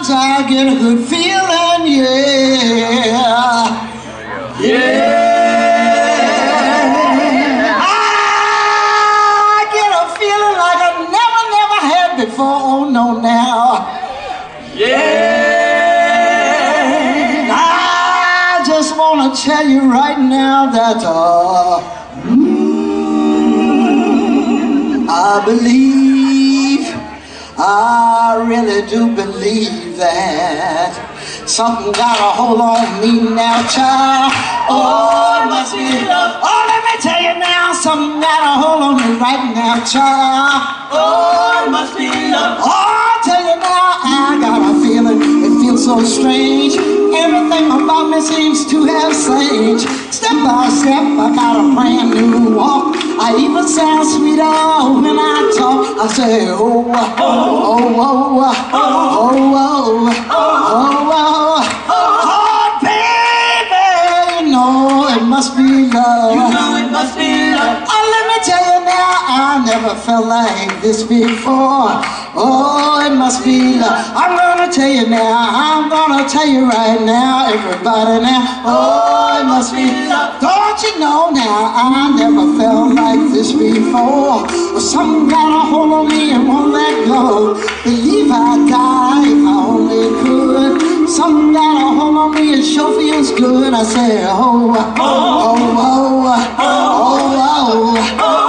times I get a good feeling, yeah. Yeah. I get a feeling like I never had before, oh no now. Yeah. I just want to tell you right now that I believe, I really do believe that something got a hold on me now, child. Oh, it must be love. Oh, let me tell you now, something got a hold on me right now, child. Oh, it must be love. Oh, I'll tell you now, I got a feeling, it feels so strange. Everything about me seems to have changed. Step by step, I got a brand new walk. I even sound sweeter when I talk. I say, oh, oh, oh, oh, oh, oh, oh, oh, oh, baby, you know it must be love. You know it must be love. Oh, let me tell you now, I never felt like this before. Oh, it must be love. I'm gonna tell you now, I'm gonna tell you right now, everybody now. Oh, it must be love. Don't you know now, I never felt like this before. Well, something got a hold on me and won't let go. Believe I'd die if I only could. Something got a hold on me, it sure feels good. I say, oh, oh, oh, oh, oh, oh, oh,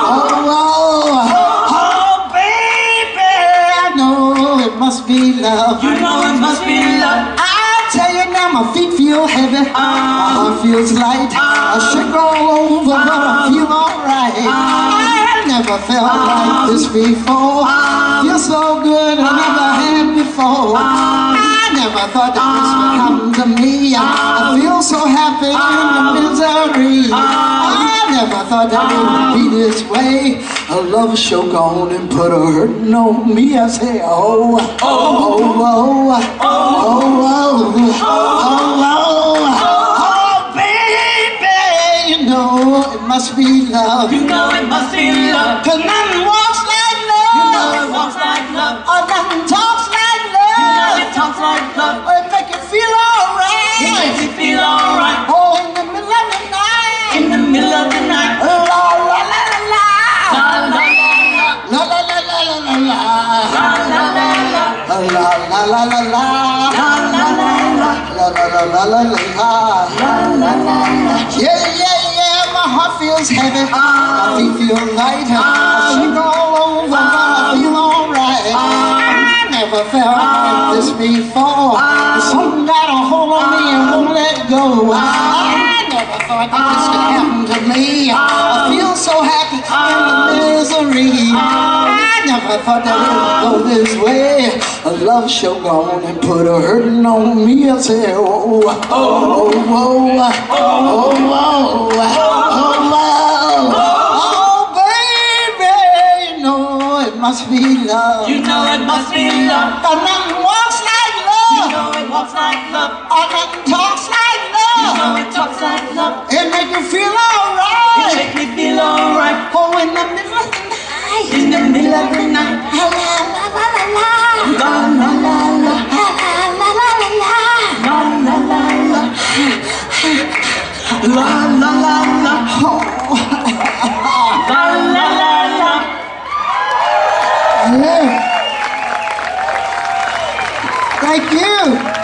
must be love. You know it must be love. I tell you now, my feet feel heavy, my heart feels light. I should go over, but I feel alright. I never felt like this before. Feel so good, I never had before. I never thought that this would happen to me. I feel so happy in the misery. I never thought that it would be this way. A love show gone and put a hurtin' on me. I say, oh, oh, oh, oh, oh, oh, oh, baby, you know it must be love. You know it must be love. 'Cause nothing walks like love. You know it walks like love. Or nothing talks like love. You know it talks like love. Or it make you feel alright. It makes you feel alright. Oh, in the middle of the night. In the middle of the night. La la la la la. La la La la la la la la la. la la la la. La la la la la la. La la la la. La la la la la la. La la la la. Yeah, yeah, yeah, my heart feels heavy, my feet feel light, I shake all over, but I feel alright. I never felt like this before, something got a hold on me and won't let go. I never thought that this could happen to me. I feel so happy in the misery. I never thought that it would go this way. A love show gone and put a hurtin' on me. I say, oh, oh, oh, oh, oh, oh, oh, baby, you know it must be love. You know it must be love. And nothing walks like love. You know it walks like love. Or nothing talks like You know love. it talks like love. It make you feel It alright. make me feel alright. Oh, in the middle of the night. In the middle of the night. La la la la la. La la la la. La la la la la. La la la la. La la la la. Oh. La la la la. Yeah. Thank you.